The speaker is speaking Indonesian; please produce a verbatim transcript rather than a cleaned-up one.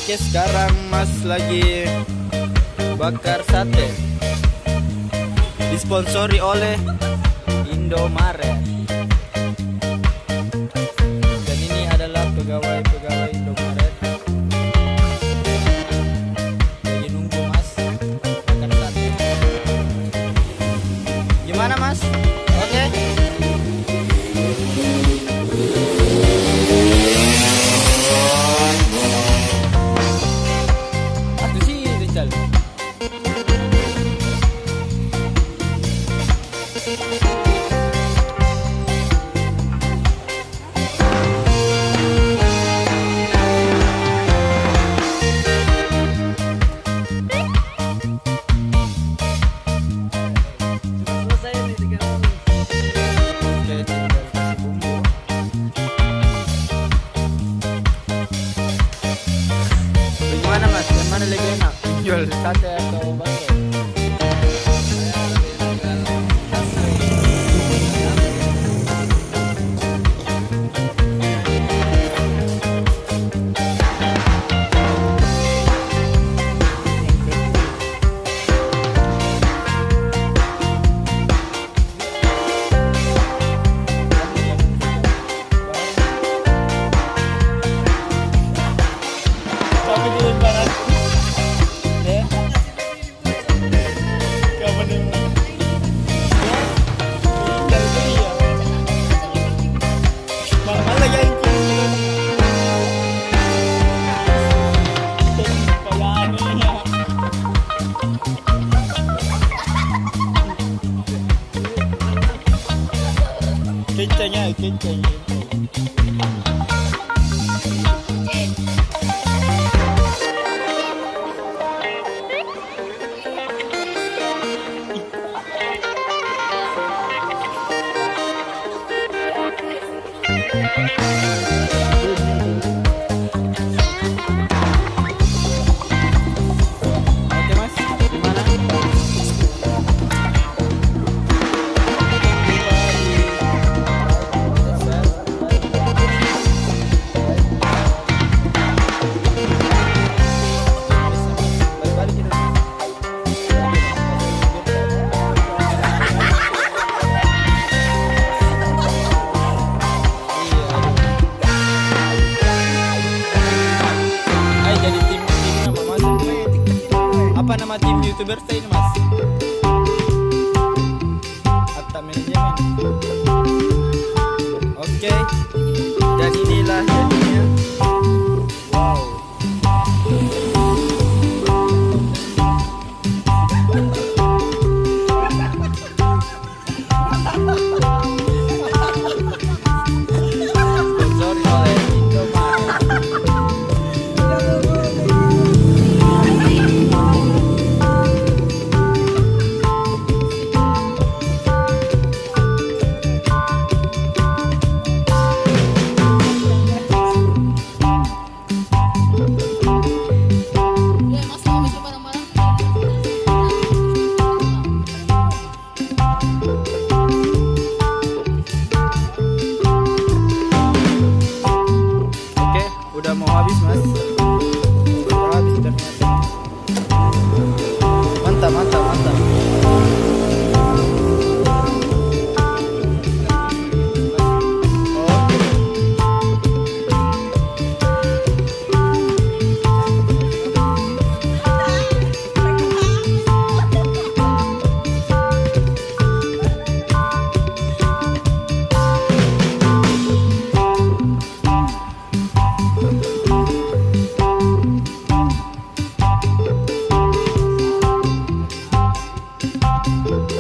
Oke, sekarang Mas lagi bakar sate, disponsori oleh Indomaret. Dan ini adalah pegawai-pegawai Indomaret. Lagi nunggu Mas bakar sate. Gimana Mas? Oke. Aku sih Rizal. Gimana Mas? Yang mana lagi enak? Jual sate atau bakso? Kencangnya, kencangnya. Oke Mas, gimana? Apa nama tim YouTuber saya ini Mas? Atau manajemen? Oke, dan inilah jadinya. Wow. Sponsori oleh Indomaret. Udah mau habis Mas. Udah habis ternyata. Mantap, mantap, mantap. Thank you.